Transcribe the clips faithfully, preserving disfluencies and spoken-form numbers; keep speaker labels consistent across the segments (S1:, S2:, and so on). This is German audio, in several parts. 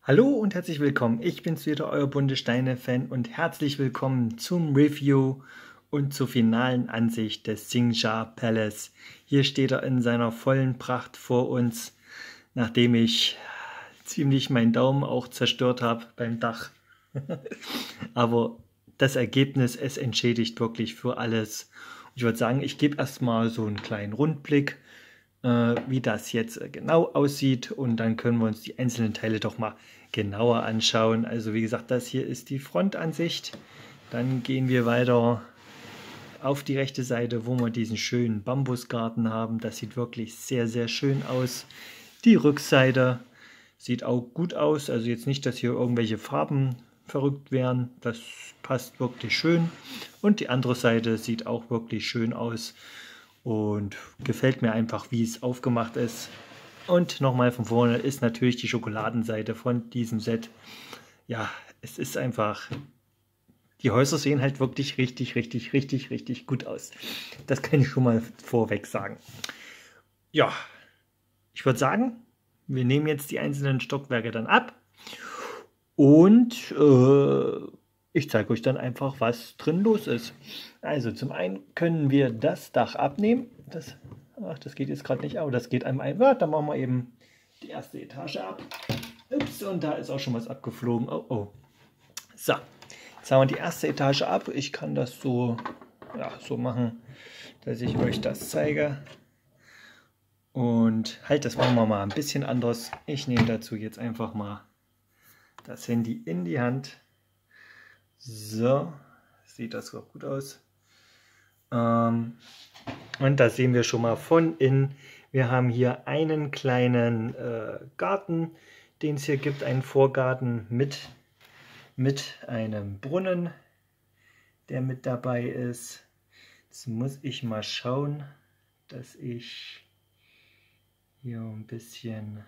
S1: Hallo und herzlich willkommen. Ich bin's wieder, euer Bunte Steine-Fan und herzlich willkommen zum Review und zur finalen Ansicht des Xingja Palace. Hier steht er in seiner vollen Pracht vor uns, nachdem ich ziemlich meinen Daumen auch zerstört habe beim Dach. Aber das Ergebnis, es entschädigt wirklich für alles. Ich würde sagen, ich gebe erstmal so einen kleinen Rundblick, äh, wie das jetzt genau aussieht, und dann können wir uns die einzelnen Teile doch mal genauer anschauen. Also wie gesagt, das hier ist die Frontansicht. Dann gehen wir weiter auf die rechte Seite, wo wir diesen schönen Bambusgarten haben. Das sieht wirklich sehr, sehr schön aus. Die Rückseite sieht auch gut aus. Also jetzt nicht, dass hier irgendwelche Farben verrückt wären. Das passt wirklich schön. Und die andere Seite sieht auch wirklich schön aus. Und gefällt mir einfach, wie es aufgemacht ist. Und nochmal von vorne ist natürlich die Schokoladenseite von diesem Set. Ja, es ist einfach... Die Häuser sehen halt wirklich richtig, richtig, richtig, richtig gut aus. Das kann ich schon mal vorweg sagen. Ja, ich würde sagen, wir nehmen jetzt die einzelnen Stockwerke dann ab. Und äh, ich zeige euch dann einfach, was drin los ist. Also zum einen können wir das Dach abnehmen. Das, ach, das geht jetzt gerade nicht, aber das geht einmal ein. Ja, dann machen wir eben die erste Etage ab. Ups, und da ist auch schon was abgeflogen. Oh, oh. So, jetzt haben wir die erste Etage ab. Ich kann das so, ja, so machen, dass ich euch das zeige. Und halt, das machen wir mal ein bisschen anders. Ich nehme dazu jetzt einfach mal das Handy in die Hand. So, sieht das auch gut aus. Ähm, und da sehen wir schon mal von innen. Wir haben hier einen kleinen äh, Garten, den es hier gibt, einen Vorgarten mit, mit einem Brunnen, der mit dabei ist. Jetzt muss ich mal schauen, dass ich hier ein bisschen...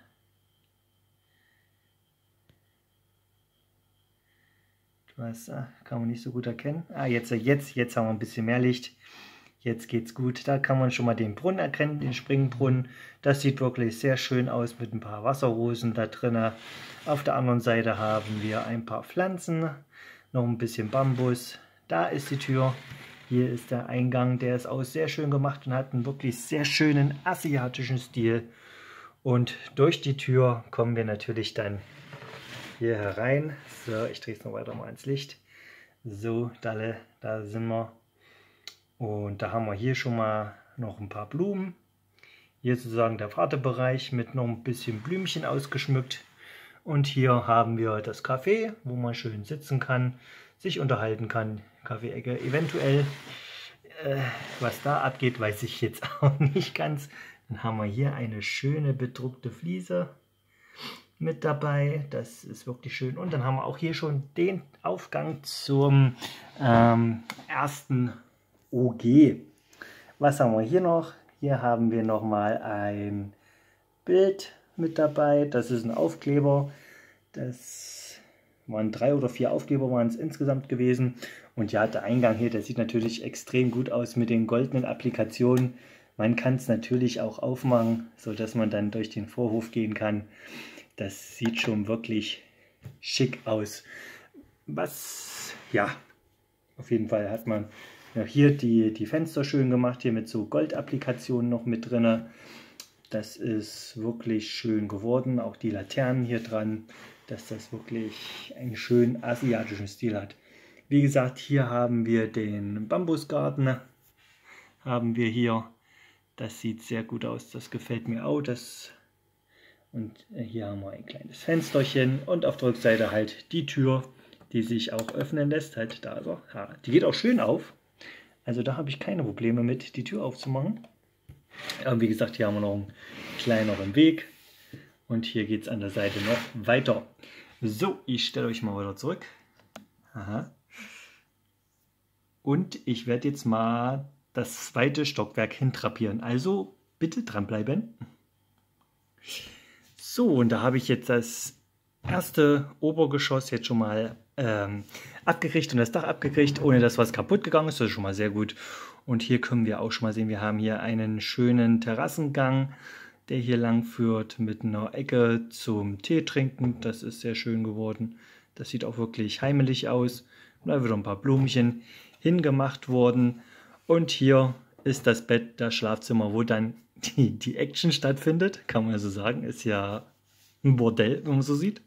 S1: Was kann man nicht so gut erkennen. Ah, jetzt, jetzt, jetzt haben wir ein bisschen mehr Licht. Jetzt geht's gut. Da kann man schon mal den Brunnen erkennen, den Springbrunnen. Das sieht wirklich sehr schön aus mit ein paar Wasserrosen da drin. Auf der anderen Seite haben wir ein paar Pflanzen, noch ein bisschen Bambus. Da ist die Tür. Hier ist der Eingang. Der ist auch sehr schön gemacht und hat einen wirklich sehr schönen asiatischen Stil. Und durch die Tür kommen wir natürlich dann hier herein. So, ich drehe es noch weiter mal ins Licht. So, Dalle, da sind wir. Und da haben wir hier schon mal noch ein paar Blumen. Hier sozusagen der Wartebereich mit noch ein bisschen Blümchen ausgeschmückt. Und hier haben wir das Café, wo man schön sitzen kann, sich unterhalten kann. Kaffee-Ecke. Eventuell, äh, was da abgeht, weiß ich jetzt auch nicht ganz. Dann haben wir hier eine schöne bedruckte Fliese mit dabei. Das ist wirklich schön. Und dann haben wir auch hier schon den Aufgang zum ähm, ersten O G. Was haben wir hier noch? Hier haben wir noch mal ein Bild mit dabei. Das ist ein Aufkleber. Das waren drei oder vier Aufkleber waren es insgesamt gewesen. Und ja, der Eingang hier, der sieht natürlich extrem gut aus mit den goldenen Applikationen. Man kann es natürlich auch aufmachen, so dass man dann durch den Vorhof gehen kann. Das sieht schon wirklich schick aus. Was, ja, auf jeden Fall hat man ja, hier die, die Fenster schön gemacht, hier mit so Goldapplikationen noch mit drin. Das ist wirklich schön geworden. Auch die Laternen hier dran, dass das wirklich einen schönen asiatischen Stil hat. Wie gesagt, hier haben wir den Bambusgarten. Haben wir hier. Das sieht sehr gut aus. Das gefällt mir auch. Das Und hier haben wir ein kleines Fensterchen und auf der Rückseite halt die Tür, die sich auch öffnen lässt. Halt da so. Ja, die geht auch schön auf. Also da habe ich keine Probleme mit, die Tür aufzumachen. Aber wie gesagt, hier haben wir noch einen kleineren Weg. Und hier geht es an der Seite noch weiter. So, ich stelle euch mal wieder zurück. Aha. Und ich werde jetzt mal das zweite Stockwerk hintrapieren. Also bitte dranbleiben. So, und da habe ich jetzt das erste Obergeschoss jetzt schon mal ähm, abgekriegt und das Dach abgekriegt, ohne dass was kaputt gegangen ist. Das ist schon mal sehr gut. Und hier können wir auch schon mal sehen, wir haben hier einen schönen Terrassengang. der hier lang führt, mit einer Ecke zum Tee trinken. Das ist sehr schön geworden. Das sieht auch wirklich heimelig aus. Und da wieder ein paar Blumchen hingemacht worden. Und hier ist das Bett, das Schlafzimmer, wo dann die, die Action stattfindet. Kann man ja so sagen. Ist ja ein Bordell, wenn man so sieht.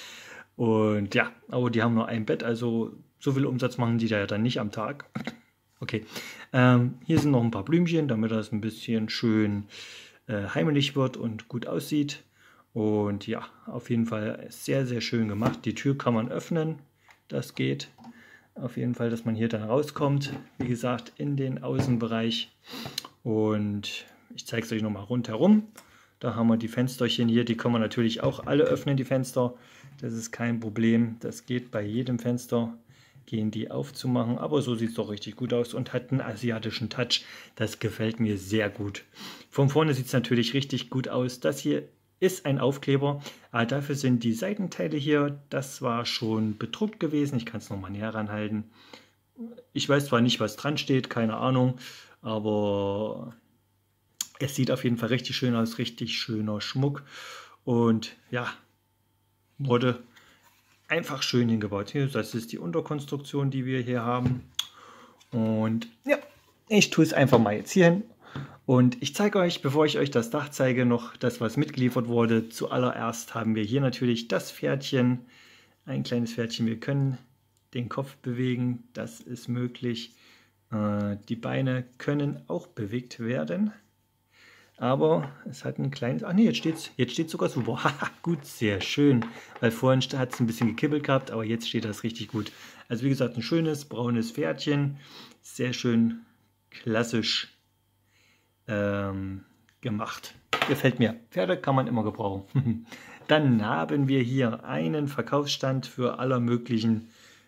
S1: Und ja, aber die haben nur ein Bett, also so viel Umsatz machen die da ja dann nicht am Tag. Okay, ähm, hier sind noch ein paar Blümchen, damit das ein bisschen schön äh, heimelig wird und gut aussieht. Und ja, auf jeden Fall sehr, sehr schön gemacht. Die Tür kann man öffnen, das geht. Auf jeden Fall, dass man hier dann rauskommt, wie gesagt, in den Außenbereich. Und ich zeige es euch nochmal rundherum. Da haben wir die Fensterchen hier, die kann man natürlich auch alle öffnen, die Fenster. Das ist kein Problem, das geht bei jedem Fenster, gehen die aufzumachen. Aber so sieht es doch richtig gut aus und hat einen asiatischen Touch. Das gefällt mir sehr gut. Von vorne sieht es natürlich richtig gut aus. Das hier ist ein Aufkleber, aber dafür sind die Seitenteile hier, das war schon bedruckt gewesen. Ich kann es nochmal näher ranhalten. Ich weiß zwar nicht, was dran steht, keine Ahnung, aber es sieht auf jeden Fall richtig schön aus, richtig schöner Schmuck und ja, wurde einfach schön hingebaut. Hier, das ist die Unterkonstruktion, die wir hier haben. Und ja, ich tue es einfach mal jetzt hier hin. Und ich zeige euch, bevor ich euch das Dach zeige, noch das, was mitgeliefert wurde. Zuallererst haben wir hier natürlich das Pferdchen, ein kleines Pferdchen. Wir können den Kopf bewegen, das ist möglich. Äh, die Beine können auch bewegt werden. Aber es hat ein kleines... Ach nee, jetzt steht es jetzt steht's sogar super. Haha, gut, sehr schön. Weil vorhin hat es ein bisschen gekibbelt gehabt, aber jetzt steht das richtig gut. Also wie gesagt, ein schönes braunes Pferdchen. Sehr schön klassisch ähm, gemacht. Gefällt mir. Pferde kann man immer gebrauchen. Dann haben wir hier einen Verkaufsstand für aller möglichen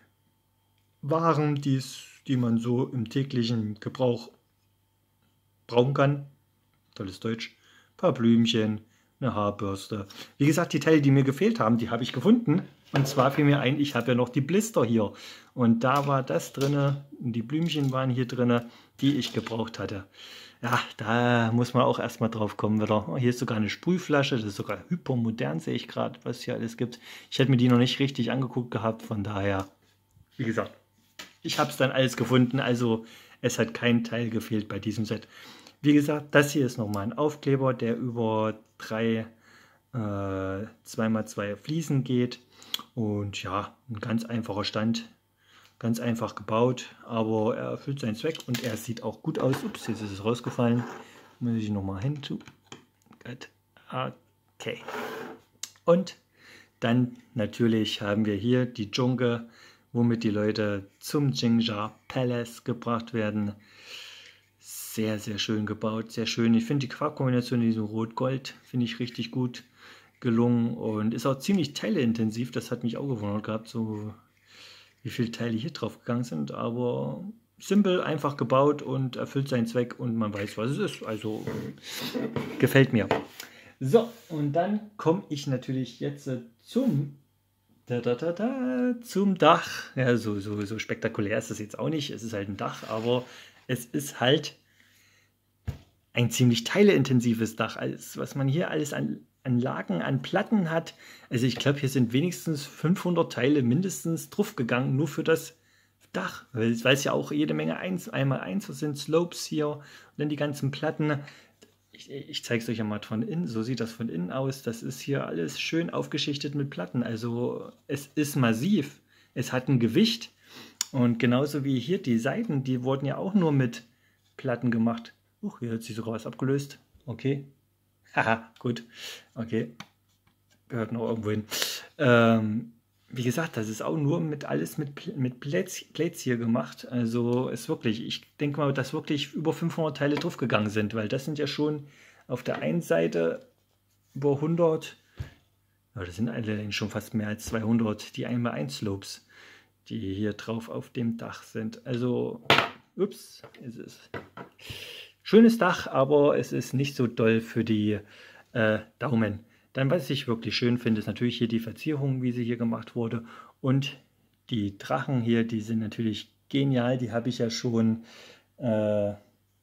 S1: Waren, die's, die man so im täglichen Gebrauch brauchen kann. Tolles Deutsch. Ein paar Blümchen, eine Haarbürste. Wie gesagt, die Teile, die mir gefehlt haben, die habe ich gefunden. Und zwar fiel mir ein, ich habe ja noch die Blister hier. Und da war das drin, die Blümchen waren hier drin, die ich gebraucht hatte. Ja, da muss man auch erstmal drauf kommen wieder. Oh, hier ist sogar eine Sprühflasche, das ist sogar hypermodern, sehe ich gerade, was hier alles gibt. Ich hätte mir die noch nicht richtig angeguckt gehabt, von daher, wie gesagt, ich habe es dann alles gefunden, also es hat kein Teil gefehlt bei diesem Set. Wie gesagt, das hier ist nochmal ein Aufkleber, der über drei äh, zwei mal zwei Fliesen geht. Und ja, ein ganz einfacher Stand, ganz einfach gebaut, aber er erfüllt seinen Zweck und er sieht auch gut aus. Ups, jetzt ist es rausgefallen. Muss ich nochmal hin zu. Gut. Okay. Und dann natürlich haben wir hier die Dschunke, womit die Leute zum Jinja Palace gebracht werden. Sehr, sehr schön gebaut, sehr schön. Ich finde die Farbkombination in diesem Rot-Gold, finde ich richtig gut gelungen und ist auch ziemlich teileintensiv. Das hat mich auch gewundert gehabt, so wie viele Teile hier drauf gegangen sind, aber simpel, einfach gebaut und erfüllt seinen Zweck und man weiß, was es ist. Also gefällt mir. So, und dann komme ich natürlich jetzt zum Da, da, da, da, zum Dach. Ja, so, so, so spektakulär ist das jetzt auch nicht. Es ist halt ein Dach, aber es ist halt ein ziemlich teileintensives Dach. Alles, was man hier alles an, an Lagen, an Platten hat. Also ich glaube, hier sind wenigstens fünfhundert Teile mindestens draufgegangen, nur für das Dach. Weil es ja auch jede Menge eins, einmal eins sind, Slopes hier und dann die ganzen Platten. Ich, ich zeige es euch ja mal von innen, so sieht das von innen aus. Das ist hier alles schön aufgeschichtet mit Platten. Also es ist massiv, es hat ein Gewicht. Und genauso wie hier die Seiten, die wurden ja auch nur mit Platten gemacht. Uch, hier hat sich sogar was abgelöst. Okay. Haha, gut. Okay. Gehört noch irgendwo hin. Ähm, wie gesagt, das ist auch nur mit alles mit, mit Plates, Plates hier gemacht. Also ist wirklich, ich denke mal, dass wirklich über fünfhundert Teile draufgegangen sind, weil das sind ja schon auf der einen Seite über hundert, ja, das sind alle schon fast mehr als zweihundert, die eins mal eins Slopes, die hier drauf auf dem Dach sind. Also, ups, es ist schönes Dach, aber es ist nicht so doll für die äh, Daumen. Dann, was ich wirklich schön finde, ist natürlich hier die Verzierung, wie sie hier gemacht wurde. Und die Drachen hier, die sind natürlich genial. Die habe ich ja schon äh,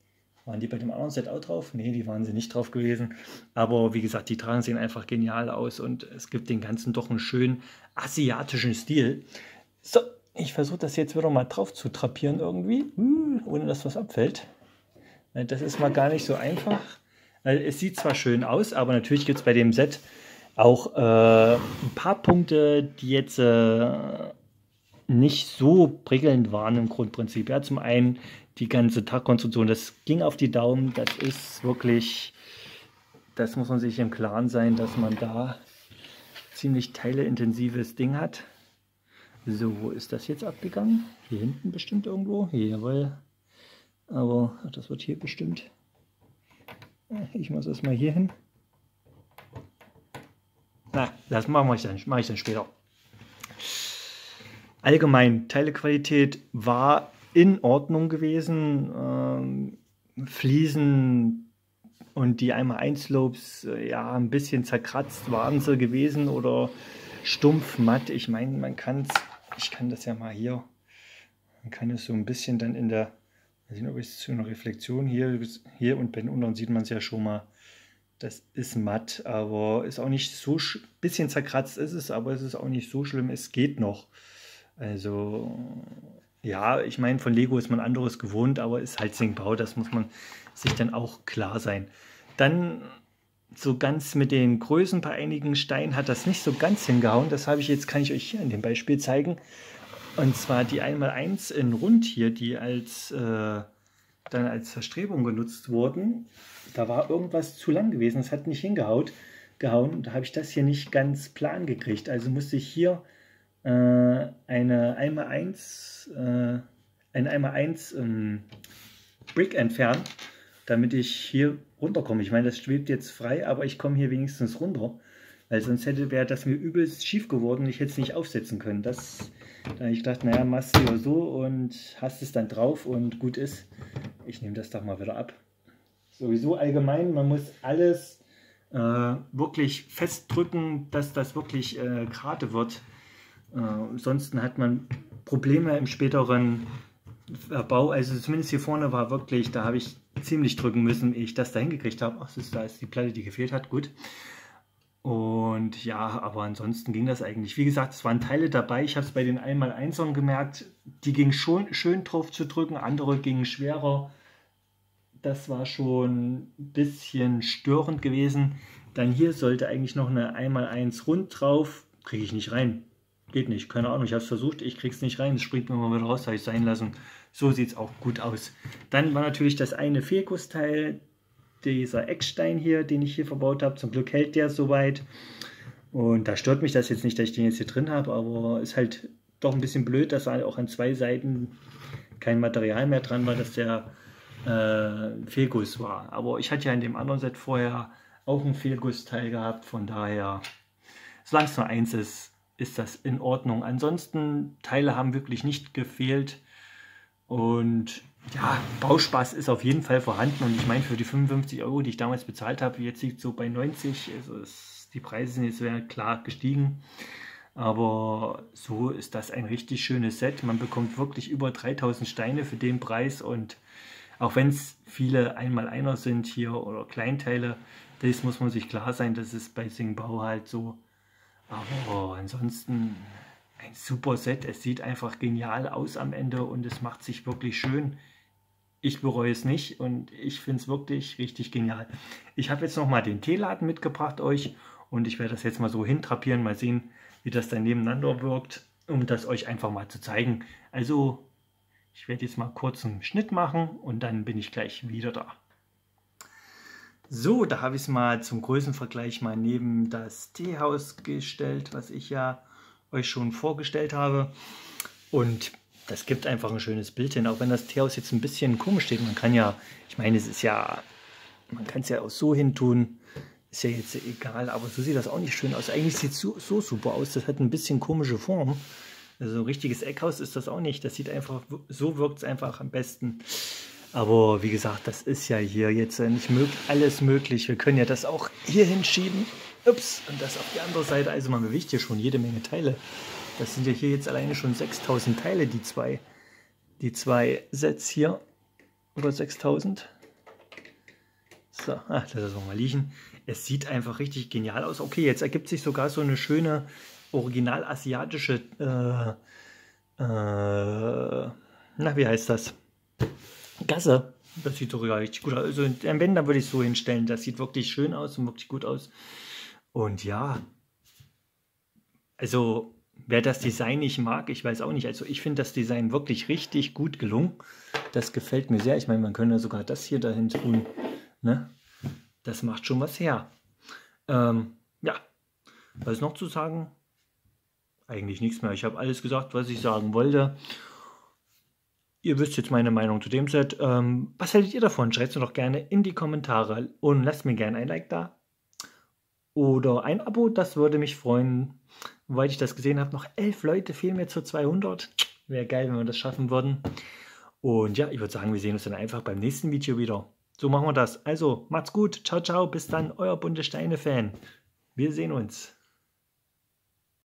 S1: Waren die bei dem anderen Set auch drauf? Nee, die waren sie nicht drauf gewesen. Aber wie gesagt, die Drachen sehen einfach genial aus und es gibt den ganzen doch einen schönen asiatischen Stil. So, ich versuche das jetzt wieder mal drauf zu drapieren irgendwie, ohne dass was abfällt. Das ist mal gar nicht so einfach. Es sieht zwar schön aus, aber natürlich gibt es bei dem Set auch äh, ein paar Punkte, die jetzt äh, nicht so prickelnd waren im Grundprinzip. Ja, zum einen die ganze Tagkonstruktion, das ging auf die Daumen, das ist wirklich, das muss man sich im Klaren sein, dass man da ziemlich teileintensives Ding hat. So, wo ist das jetzt abgegangen? Hier hinten bestimmt irgendwo, jawohl, aber das wird hier bestimmt. Ich muss das mal hier hin. Na, das mache ich dann, mache ich dann später. Allgemein, Teilequalität war in Ordnung gewesen. Ähm, Fliesen und die einmal eins Slopes, äh, ja, ein bisschen zerkratzt waren sie gewesen oder stumpf matt. Ich meine, man kann es, ich kann das ja mal hier, man kann es so ein bisschen dann in der, mal sehen, ob es zu einer Reflexion hier, hier und bei den unteren sieht man es ja schon mal. Das ist matt, aber ist auch nicht so, ein bisschen zerkratzt ist es, aber es ist auch nicht so schlimm, es geht noch. Also, ja, ich meine, von Lego ist man anderes gewohnt, aber ist halt Singbau, das muss man sich dann auch klar sein. Dann so ganz mit den Größen bei einigen Steinen hat das nicht so ganz hingehauen. Das habe ich jetzt, kann ich euch hier in dem Beispiel zeigen. Und zwar die eins mal eins in Rund hier, die als, äh, dann als Verstrebung genutzt wurden. Da war irgendwas zu lang gewesen, es hat nicht hingehauen. Gehauen. Da habe ich das hier nicht ganz plan gekriegt. Also musste ich hier äh, eine eins mal eins, äh, ein eins mal eins ähm, Brick entfernen, damit ich hier runterkomme. Ich meine, das schwebt jetzt frei, aber ich komme hier wenigstens runter. Weil sonst hätte wäre das mir übelst schief geworden und ich hätte es nicht aufsetzen können. Das, da habe ich gedacht, naja, machst du ja so und hast es dann drauf und gut ist. Ich nehme das doch mal wieder ab. Sowieso allgemein, man muss alles äh, wirklich festdrücken, dass das wirklich äh, gerade wird. Äh, ansonsten hat man Probleme im späteren Bau. Also zumindest hier vorne war wirklich, da habe ich ziemlich drücken müssen, ehe ich das da hingekriegt habe. Ach, das ist, da ist die Platte, die gefehlt hat, gut. Und ja, aber ansonsten ging das eigentlich. Wie gesagt, es waren Teile dabei. Ich habe es bei den eins mal eins-ern gemerkt, die ging schon schön drauf zu drücken, andere gingen schwerer. Das war schon ein bisschen störend gewesen. Dann hier sollte eigentlich noch eine eins mal eins rund drauf. Kriege ich nicht rein. Geht nicht, keine Ahnung. Ich habe es versucht, ich kriege es nicht rein. Es springt mir mal wieder raus, habe ich sein lassen. So sieht es auch gut aus. Dann war natürlich das eine Fehlgussteil, dieser Eckstein hier, den ich hier verbaut habe. Zum Glück hält der soweit. Und da stört mich das jetzt nicht, dass ich den jetzt hier drin habe, aber ist halt doch ein bisschen blöd, dass halt auch an zwei Seiten kein Material mehr dran war, dass der äh, Fehlguss war. Aber ich hatte ja in dem anderen Set vorher auch ein Fehlgussteil gehabt, von daher, solange es nur eins ist, ist das in Ordnung. Ansonsten, Teile haben wirklich nicht gefehlt und ja, Bauspaß ist auf jeden Fall vorhanden und ich meine, für die fünfundfünfzig Euro, die ich damals bezahlt habe, jetzt liegt so bei neunzig, also es, die Preise sind jetzt klar gestiegen, aber so ist das ein richtig schönes Set. Man bekommt wirklich über dreitausend Steine für den Preis und auch wenn es viele Einmal-Einer sind hier oder Kleinteile, das muss man sich klar sein, das ist bei Singbau halt so. Aber ansonsten ein super Set, es sieht einfach genial aus am Ende und es macht sich wirklich schön. Ich bereue es nicht und ich finde es wirklich richtig genial. Ich habe jetzt nochmal den Teeladen mitgebracht euch und ich werde das jetzt mal so hintrapieren, mal sehen, wie das dann nebeneinander wirkt, um das euch einfach mal zu zeigen. Also ich werde jetzt mal kurz einen Schnitt machen und dann bin ich gleich wieder da. So, da habe ich es mal zum Größenvergleich mal neben das Teehaus gestellt, was ich ja euch schon vorgestellt habe. Und das gibt einfach ein schönes Bild hin, auch wenn das Teehaus jetzt ein bisschen komisch steht. Man kann ja, ich meine, es ist ja, man kann es ja auch so hin tun, ist ja jetzt egal, aber so sieht das auch nicht schön aus. Eigentlich sieht es so, so super aus, das hat ein bisschen komische Form. Also ein richtiges Eckhaus ist das auch nicht, das sieht einfach, so wirkt es einfach am besten. Aber wie gesagt, das ist ja hier jetzt nicht möglich, alles möglich. Wir können ja das auch hier hinschieben. Ups, und das auf die andere Seite. Also man bewegt hier schon jede Menge Teile. Das sind ja hier jetzt alleine schon sechstausend Teile, die zwei, die zwei Sets hier. Über sechstausend. So, ach, lass das mal liegen. Es sieht einfach richtig genial aus. Okay, jetzt ergibt sich sogar so eine schöne original asiatische, äh, äh, na, wie heißt das? Gasse. Das sieht sogar richtig gut aus. Also, wenn, dann würde ich es so hinstellen. Das sieht wirklich schön aus und wirklich gut aus. Und ja, also, wer das Design nicht mag, ich weiß auch nicht. Also, ich finde das Design wirklich richtig gut gelungen. Das gefällt mir sehr. Ich meine, man könnte sogar das hier dahin tun. Ne? Das macht schon was her. Ähm, ja, was noch zu sagen? Eigentlich nichts mehr. Ich habe alles gesagt, was ich sagen wollte. Ihr wisst jetzt meine Meinung zu dem Set. Ähm, was haltet ihr davon? Schreibt es mir doch gerne in die Kommentare und lasst mir gerne ein Like da. Oder ein Abo, das würde mich freuen. Weil ich das gesehen habe, noch elf Leute fehlen mir zu zweihundert. Wäre geil, wenn wir das schaffen würden. Und ja, ich würde sagen, wir sehen uns dann einfach beim nächsten Video wieder. So machen wir das. Also, macht's gut. Ciao, ciao. Bis dann, euer bunte Steine-Fan. Wir sehen uns.